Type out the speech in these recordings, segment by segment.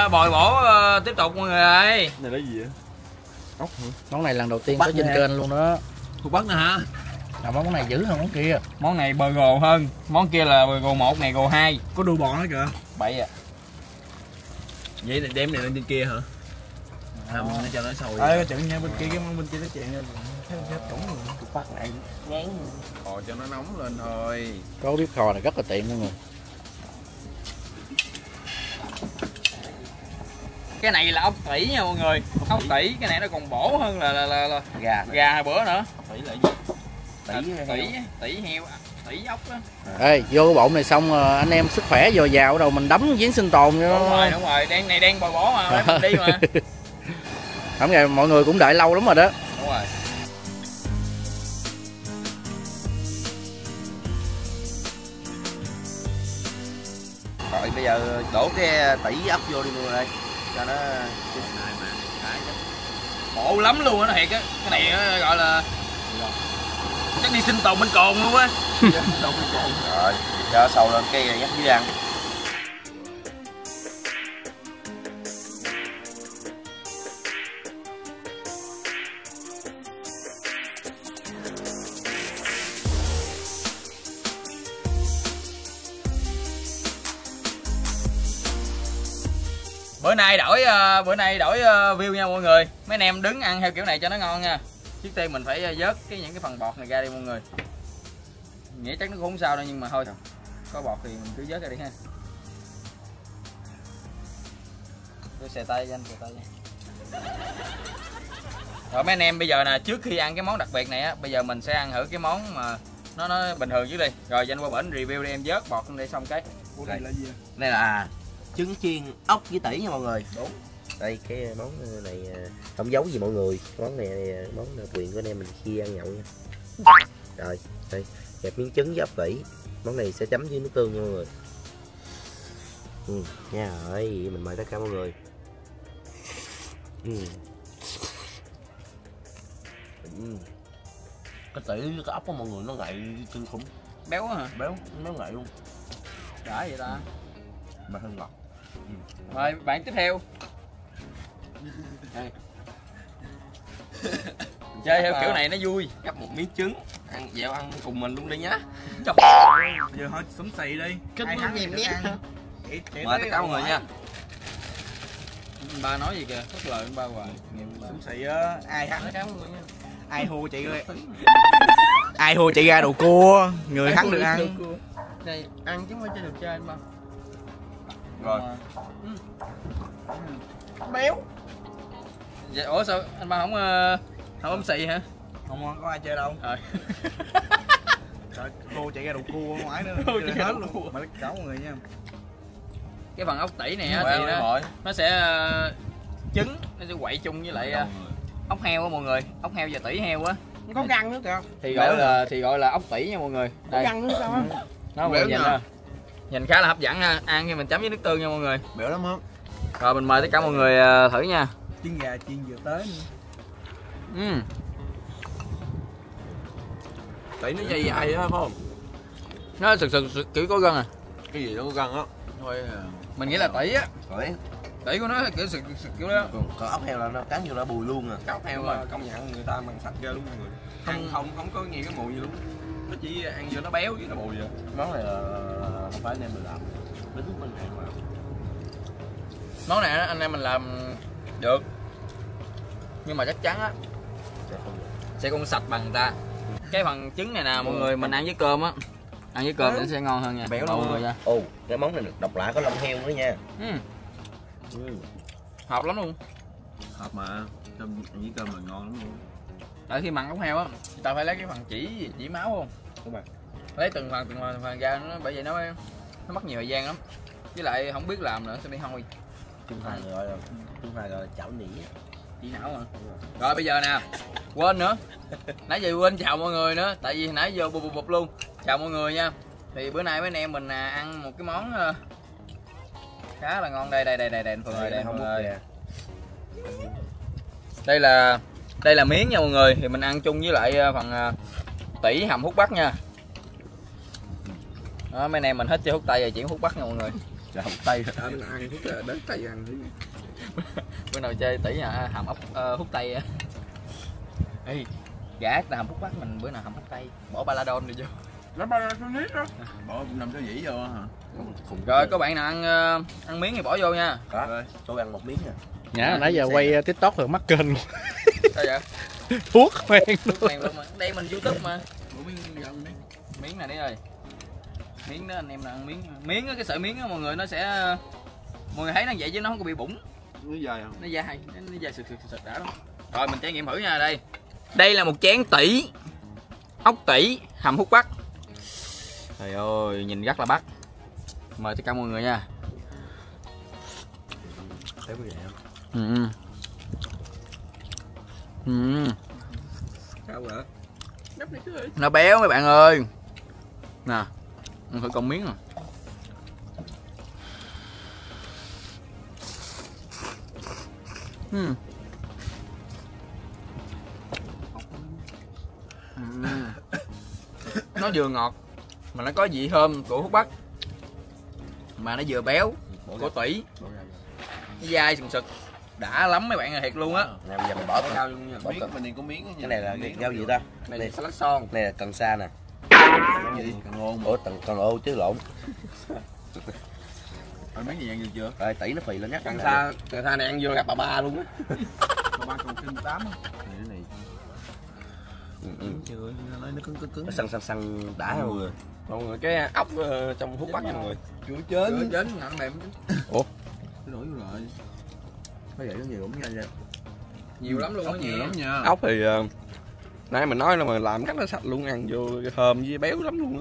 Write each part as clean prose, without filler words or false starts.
bồi bổ tiếp tục mọi người ơi. Này là gì vậy? Ốc hả? Món này lần đầu tiên có trên kênh luôn đó. Thuộc Bắc nè hả? Món này dữ hơn món kia. Món này burger hơn, món kia là burger 1, này burger 2. Có đuôi bò nữa kìa. Bậy à. Vậy thì đem này lên trên kia hả? Nó cho nó sồi. Chừng nha, bên kia cái món bên kia nó chèn lên. Hết cổng rồi. Thuộc Bắc này ngán. Kho cho nó nóng lên thôi. Có bếp kho này rất là tiện mọi người. Cái này là ốc tỉ nha mọi người. Ốc tỉ cái này nó còn bổ hơn là gà hồi bữa nữa. Tỉ là gì? Tỉ heo, tỉ ốc đó. Ê, vô cái bộn này xong anh em sức khỏe dồi dào đầu mình đấm giếng sinh tồn cho nó. Đúng rồi, đang bồi bổ mà, mình đi mà. Không ngày mọi người cũng đợi lâu lắm rồi đó. Đúng rồi. Rồi bây giờ đổ cái tỉ ốc vô đi mọi người ơi. Cho nó Bổ lắm luôn á, nó thiệt á. Cái này nó gọi là chắc đi sinh tồn bên cồn luôn á. Rồi, cho sầu lên cái dắt dưới ăn. Bữa nay đổi view nha mọi người. Mấy anh em đứng ăn theo kiểu này cho nó ngon nha. Trước tiên mình phải vớt những cái phần bọt này ra đi mọi người. Nghĩ chắc nó cũng không sao đâu nhưng mà thôi. Có bọt thì mình cứ vớt ra đi ha. Tôi xè tay cho anh, xè tay cho. Rồi mấy anh em bây giờ nè, trước khi ăn cái món đặc biệt này á, bây giờ mình sẽ ăn thử cái món mà nó bình thường trước đi. Rồi danh qua bển review đi, em vớt bọt để xong cái. Đây là gì? Đây là trứng chiên ốc với tỉ nha mọi người. Đúng. Đây cái món này không giấu gì mọi người. Món này món quyền của anh em mình khi ăn nhậu nha. Rồi, đây kẹp miếng trứng với ốc tỉ. Món này sẽ chấm với nước tương nha mọi người. Nha rồi, mình mời tất cả mọi người. Cái tỉ với cái ốc của mọi người nó ngậy kinh khủng. Béo hả? Béo, nó ngậy luôn. Đã vậy ta. Mà hơi ngọt. Rồi bạn tiếp theo. Đây. Chơi theo kiểu này nó vui. Gắp một miếng trứng, ăn dẻo ăn cùng mình luôn đi nhá. Giờ thôi súng xì đi. Ai thắng thì được ăn. Mời tất cả mọi người nha. Ba nói gì kìa, thất lợi ba hoài. Súng xì á, ai thắng ai thua chị ơi. Ai thua chị ra đồ cua, người thắng được ăn. Này ăn chứ không phải chơi được chơi anh ba. Rồi. Béo. Vậy, ủa sao anh ba không bấm xì hả? Không có ai chơi đâu. Trời, cô chạy ra đồ cua ngoài nữa. Chơi hết luôn. Mà tất cả mọi người nha. Cái phần ốc tỉ này á thì nó sẽ trứng, nó sẽ quậy chung với lại ốc heo á mọi người, ốc heo và tỉ heo á. Không có răng nữa kìa. Thì gọi là ốc tỉ nha mọi người. Đây. Có răng nữa sao á? Nó nhìn nè. Nhìn khá là hấp dẫn ha. Ăn khi mình chấm với nước tương nha mọi người. Béo lắm không? Rồi mình mời tất cả mọi người thử nha. Trứng gà chiên vừa tới nữa. Tỉ nó dày dày đó phải không? Nó sực kiểu có gân à. Cái gì nó có gân á. Thôi Mình nghĩ là tỉ á. Tỉ của nó kiểu sực kiểu đó. Còn ốc heo là nó cắn vô nó bùi luôn à. ốc heo mà công nhận người ta bằng sạch ghê luôn mọi người. Không có nhiều cái mùi gì luôn. Nó chỉ ăn vô nó béo với nó bùi vậy. Món này là không phải anh em mình làm. Lính mình làm mà. Món này anh em mình làm được. Nhưng mà chắc chắn á sẽ không sạch bằng người ta. Cái phần trứng này nè mọi người, mình ăn với cơm á. Ăn với cơm nó sẽ ngon hơn nha. Béo luôn mọi người nha. Ồ, cái món này độc lạ có lông heo nữa nha. Hợp lắm luôn. Hợp mà. Cơm với cơm là ngon lắm luôn. Tại khi mặn ốc heo á, người ta phải lấy cái phần chỉ máu không? Đúng rồi. Lấy từng phần ra nó, bởi vậy nó mất nhiều thời gian lắm. Với lại không biết làm nữa sẽ bị hôi. Chúng ta gọi là chảo nỉ. Chỉ não mà. Rồi bây giờ nè, quên nữa. Nãy giờ quên chào mọi người nữa, tại vì nãy giờ bụp luôn. Chào mọi người nha. Thì bữa nay mấy anh em mình ăn một cái món khá là ngon. Đây mọi người. Đây là miếng nha mọi người. Thì mình ăn chung với lại phần tỉ hầm hút bắc nha. Đó, mấy anh em mình hết chơi hút tay rồi chuyển hút bắc nha mọi người. Trời hút tay. Anh ăn hút đến tay ăn thứ. Bữa nào chơi tỉ hàm ốc hút tay. Ê, gác là hầm hút bắc mình bữa nào hầm hút tay, bỏ baladon đi vô. Nó bao nhiêu số nít đó. Bỏ nằm cho dĩ vô hả? Rồi có bạn nào ăn miếng thì bỏ vô nha. Đó, tôi ăn một miếng nè. Nhã nãy giờ quay TikTok rồi mắc kênh luôn. Sao vậy? Thuốc men Thuốc men luôn mà. Đây mình YouTube mà. Bỏ miếng gần đi. Miếng này đi ơi. Miếng đó anh em là ăn miếng. Miếng đó, cái sợi miếng đó mọi người nó sẽ mọi người thấy nó vậy chứ nó không có bị bủng. Nó dài không? Nó dài sực đã lắm. Rồi mình trải nghiệm thử nha đây. Đây là một chén tỉ ốc tỉ hầm hút bắc. Trời ơi nhìn rất là bắc. Mời tất cả mọi người nha. Thấy có vậy không? Sao vậy? Nó béo mấy bạn ơi. Nè, ăn thử con miếng nè. Nó vừa ngọt mà nó có vị thơm của hút bắc, mà nó vừa béo của tủy, nó dai sừng sực đã lắm mấy bạn ơi, thiệt luôn á. Nè bây giờ mình bỏ Rau luôn nha. Bỏ Miếng mình đi có miếng. cái này là rau gì ta? Này là salad son. Này là cần sa nè. Cái gì? Cần ngon. Ủa cần ô chứ lộn. Rồi miếng gì ăn được chưa? Rồi tỉ nó phì lên nhắc. Cần sa này ăn vô gặp bà luôn á. Ba còn thêm 8 á. Cái này. Trời ơi, nó cứng. Nó săn đã không người. Mọi người cái ốc trong hút bắc nha mọi người. Chưa chín. Chín nặng mềm. Cái đổi vô rồi. Có vậy nó nhiều lắm nha. Nhiều lắm luôn á, Nhiều lắm nha. Ốc thì nãy mình nói là mà làm rất là sạch luôn, ăn vô thơm với béo lắm luôn á.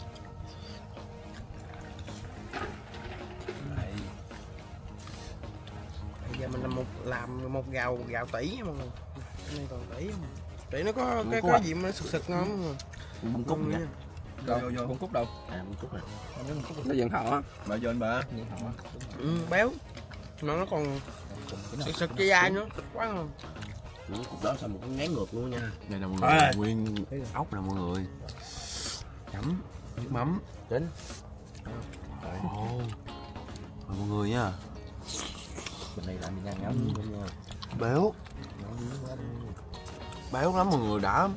Bây giờ mình làm một gạo tỉ nha mọi người. Cái này còn tỉ không? Tỉ nó có cái gì mà sực sực ngon. Bông cúc nha. Vô. Bông cúc đâu? Bông cúc nè. Nó dần họ. Bà vô anh bà. Béo. Mà nó còn sực sực cái dai nữa. Quá ngon. Những cục đó xong một cái ngán ngược luôn nha. Đây là mọi người, nguyên ốc nè mọi người. Chấm nước mắm. Đến. Mọi người nha. Bên này làm mình ăn ngắm nha. Béo. Béo lắm mọi người, đã.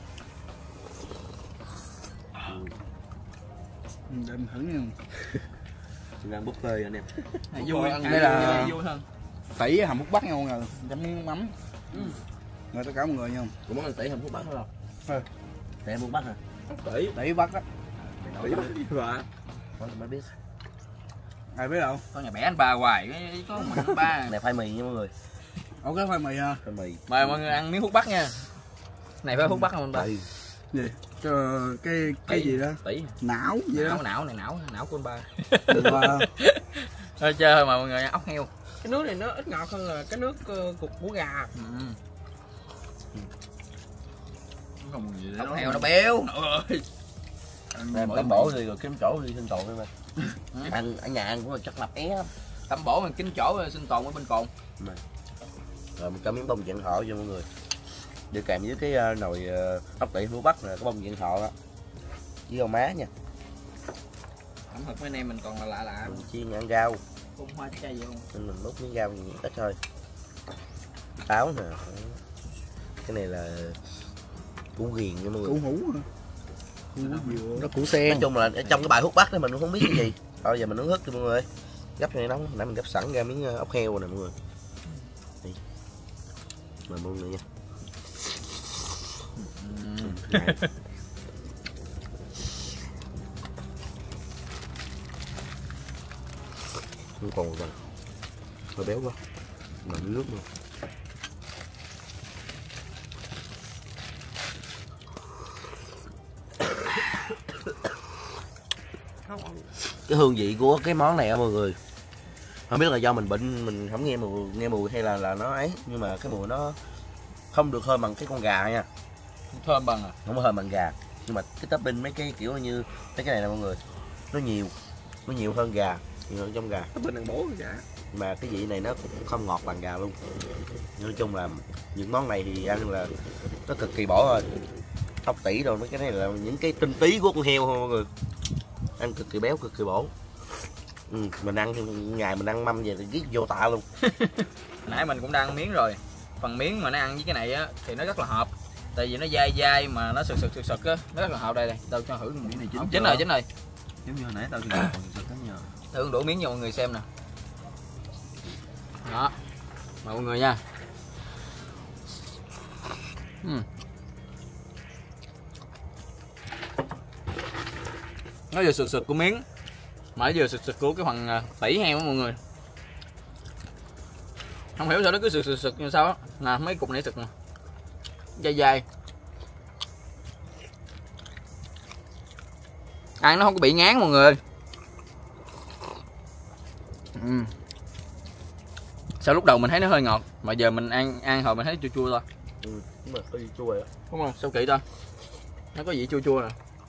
Đem thử nha. Mình ăn búp tơi anh em. Vui, đây là vui hơn. tỉ hầm hút bắc nha mọi người. Chấm miếng mắm. Mời tất cả mọi người nha. Cũng món ăn tỉ hầm hút bắc không? Tỉ hầm hút bắc hả? Tỉ bắc á. Tỉ bắc. Có là mới biết. Ai biết đâu. Có nhà bẻ anh ba hoài, có mình anh ba. Này khoai mì nha mọi người. Ủa cái khoai mì ha. Khoai mì. Mời mọi người ăn miếng hút bắc nha. Này phải hút bắc không anh ba? Gì? Cái gì đó? Tỉ. Não gì đó. Não của anh ba. Wow. Thôi chơi mà mọi người ăn ốc heo. Cái nước này nó ít ngọt hơn là cái nước cục của gà. Không gì Ốc heo nó béo. Em tắm bổ đi rồi kiếm chỗ đi sinh tồn em ơi. Ăn ở nhà ăn cũng là chất lập é lắm. Tắm bổ mình kín chỗ sinh tồn ở bên cồn. Rồi mình cho miếng bông dạng thọ cho mọi người. Đi kèm với cái nồi ốc tỉ hút bắc là có bông dạng thọ đó. Với rau má nha. Ẩm thực mấy anh em mình còn là lạ. Mình chiên ăn rau. Phun hoa trái gì không? Nên mình múc miếng rau ít thôi. Táo nè. Cái này là củ ghiền nha mọi người. Củ hủ hả? Nó củ sen. Nói chung là ở trong cái bài hút bắc đó mình cũng không biết cái gì. Thôi giờ mình nướng hức cho mọi người. Gấp cho này nóng, nãy mình gấp sẵn ra miếng ốc heo nè mọi người. Đi. Mời mọi người nha. Không còn rồi. Hơi béo quá. Mà nước luôn. Cái hương vị của cái món này á mọi người, không biết là do mình bệnh mình không nghe mùi hay là nó ấy, nhưng mà cái mùi nó không được thơm bằng cái con gà nha, Thơm bằng à? không có thơm bằng gà, nhưng mà cái topping mấy cái kiểu như mấy cái này nè mọi người, nó nhiều hơn gà, nhiều hơn trong gà. Bên ăn bố gà. Mà cái vị này nó cũng không ngọt bằng gà luôn. Nói chung là những món này thì ăn là nó cực kỳ bổ thôi. Ốc tỉ rồi mấy cái này là những cái tinh túy của con heo thôi mọi người, ăn cực kỳ béo, cực kỳ bổ. Mình ăn thì ngày mình ăn mâm về thì giết vô tạ luôn. Nãy mình cũng đang ăn miếng rồi. Phần miếng mà nó ăn với cái này á thì nó rất là hợp. Tại vì nó dai dai mà nó sực á, nó rất là hợp. Đây tao cho thử một miếng này chín rồi. Giống như hồi nãy tao thì còn sực lắm nhờ. Thử đổ miếng cho mọi người xem nè. Đó. Mời mọi người nha. Nó vừa sực của miếng mà vừa sực của cái phần tỉ heo của mọi người. Không hiểu sao nó cứ sực như sao á. Nè mấy cục này sực nè. Dai dai. Ăn nó không có bị ngán mọi người. Sao lúc đầu mình thấy nó hơi ngọt mà giờ mình ăn hồi mình thấy chua chua thôi. Đúng rồi, hơi chua rồi. Đúng không? Sao kỹ ta? Nó có vị chua chua nè.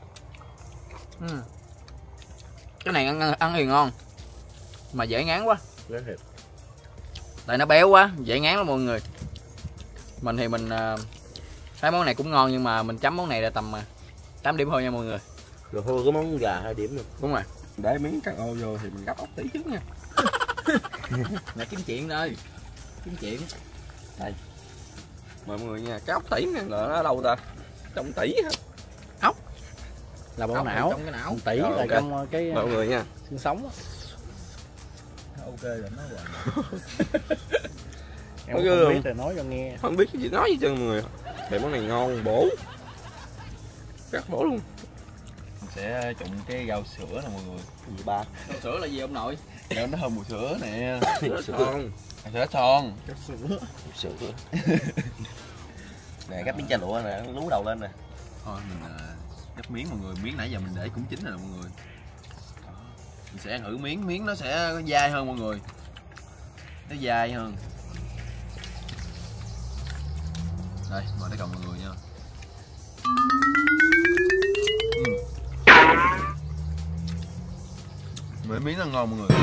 Cái này ăn thì ngon mà dễ ngán quá. Tại nó béo quá, dễ ngán lắm mọi người. Mình thì mình thấy món này cũng ngon nhưng mà mình chấm món này là tầm 8 điểm thôi nha mọi người. Rồi thôi cái món gà 2 điểm rồi. Đúng rồi. Để miếng cắt ô vô thì mình gấp ốc tí trước nha. Là kiếm chuyện thôi. Kiếm chuyện. Đây. Mời mọi người nha, cái ốc tỉ này là nó ở đâu ta? Trong tỉ hả? Ốc là bộ não. Trong cái não. Tỉ Rồi, là ok. trong cái Mời mọi người nha. xương sống. Ok rồi nó Em không biết rồi nói cho nghe. Không biết cái gì nói gì cho mọi người. Thì món này ngon, bổ. Rất bổ luôn. Mình sẽ trụng cái rau sữa nè mọi người. Gì ba? Rau sữa là gì ông nội? Rau nó thơm mùi sữa nè. Sữa son. Sữa son. Sữa. Nè gắp miếng chả lụa nè, lú đầu lên nè. Thôi mình gắp miếng mọi người, miếng nãy giờ mình để cũng chín rồi nè mọi người. Đó. Mình sẽ thử miếng nó sẽ có dai hơn mọi người. Nó dai hơn. Đây, mời tất cả mọi người nha. Mấy miếng nó ngon mọi người.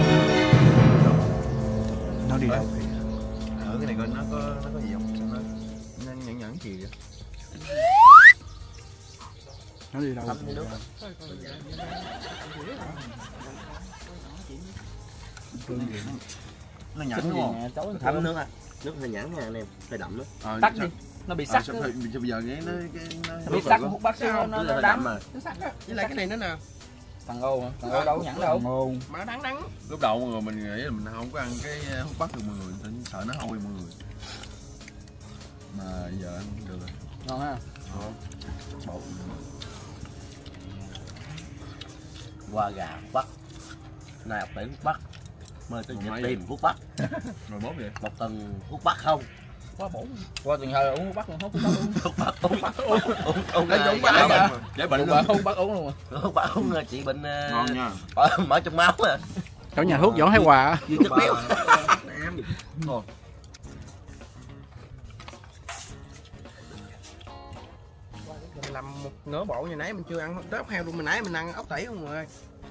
Nó đi đâu? Ở cái này coi nó có gì không? Sao nó nhẫn gì vậy? Nó đi đâu? Nó nhẫn đúng không? Thấm nước á. Nước hơi nhẵn nha anh em, hơi đậm đó. Tắt đi. Nó bị sắc. Bây giờ cái nó Bị sắc hút bác sĩ nó đắng. Nó sắc á. Với lại cái này nữa nè. Thằng ô hả? Thằng ô đâu có nhẵn đâu. Mà nó đắng. Lúc đầu mọi người mình nghĩ là mình không có ăn cái hút bắc được mọi người, sợ nó hôi mọi người. Mà giờ ăn được rồi. Ngon ha. Bột. Qua gà hút bắc. Nay ốc tỉ hút bắc. Mời tới Nhật tìm hút bắc. Rồi bốt vậy. Một tuần hút bắc không? Quá bổ. Qua tuần hơi uống hút bắc luôn, hút bắc luôn. Hút bắc uống. Uống bắc. Để bệnh luôn. Hút bắc uống luôn. Hút bắc uống trị bệnh ngon nha. Mở trong máu à. Chỗ nhà thuốc Võ Thái Hòa. Dư chất béo. Mình làm một nửa bộ như nãy mình chưa ăn ốc heo luôn, mình nãy mình ăn ốc tỉ không mọi người.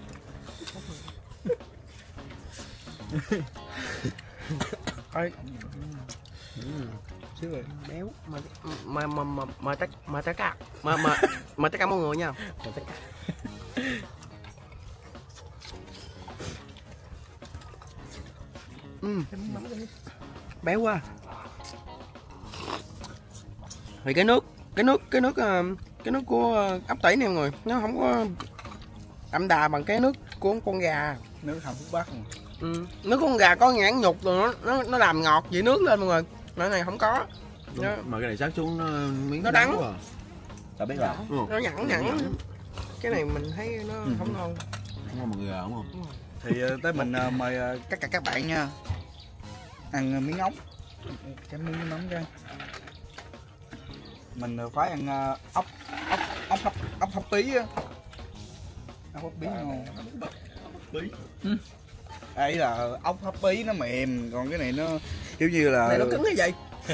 Ơi. Xíu rồi, béo mà tất cả mọi người nha. Béo quá. Thì cái nước của ốc tỉ này mọi người, nó không có đậm đà bằng cái nước của con gà. Nước hầm hút bắc. Nước con gà có nhãn nhục rồi nó làm ngọt vị nước lên mọi người. Cái này không có. Mà cái này sát xuống nó miếng nó đắng. quá. Tao biết rồi. Nó nhẵn. Cái này mình thấy nó không ngon. Không ngon mọi người đúng không? Thì tới mình mời tất cả các bạn nha ăn miếng ốc, cái miếng nóng cái mình phải ăn ốc hấp bí á, ốc hấp bí ngon. Đây là ốc hấp bí nó mềm, còn cái này nó kiểu như là này nó cứng cái gì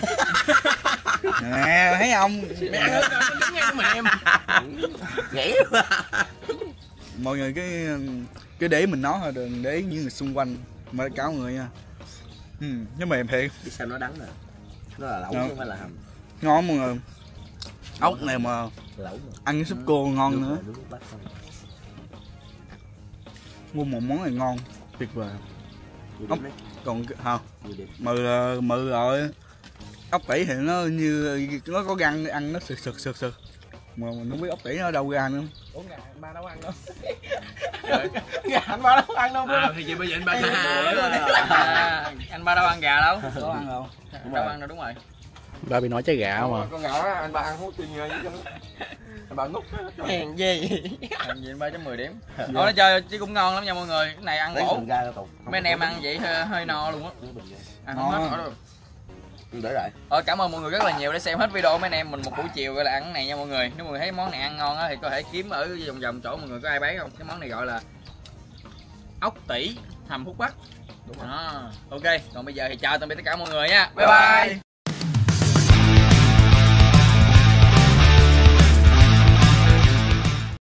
nè, thấy không? Mẹ ơi, nó cứng ngay mềm. Nhảy. Mọi người cái để mình nói thôi, đừng để những người xung quanh mới cáo người nha. Nó mềm thiệt. Biết sao nó đắng nè. Nó là lẩu chứ không phải là hầm. Ngon mọi người. Ốc này mà Lẩu mà. ăn với súp cua ngon nữa. Mua một món này ngon, tuyệt vời. Nhiều Ốc, điểm đấy, còn không, nhiều điểm. mừ rồi. Ốc tỉ thì nó như nó có răng ăn nó sực. Mà mình không biết ốc tỉ nó ở đâu ra nữa. Ủa gà anh ba đâu ăn đâu. Gà anh ba đâu ăn đâu. Thì chị bây giờ anh ba Anh ba đâu ăn gà đâu. Có ăn đâu. Đâu ăn đâu, đúng rồi. Ba bị nói trái gà mà. Con gà đó anh ba ăn hút tiền người chứ. Anh ba ngút. Hèn gì. Làm gì 3.10 điểm. Thôi nó chơi chứ cũng ngon lắm nha mọi người. Cái này ăn Lấy bổ. phần ra đâu, Mấy anh em ăn vậy hơi no luôn á. Ăn không hết nổi đâu. để lại. Cảm ơn mọi người rất là nhiều đã xem hết video mấy anh em mình một buổi chiều gọi là ăn cái này nha mọi người. Nếu mọi người thấy món này ăn ngon á thì có thể kiếm ở vòng chỗ mọi người có ai bán không. Cái món này gọi là ốc tỉ hầm hút bắc. Đúng rồi. Ok, còn bây giờ thì chào tạm biệt tất cả mọi người nha. Bye bye.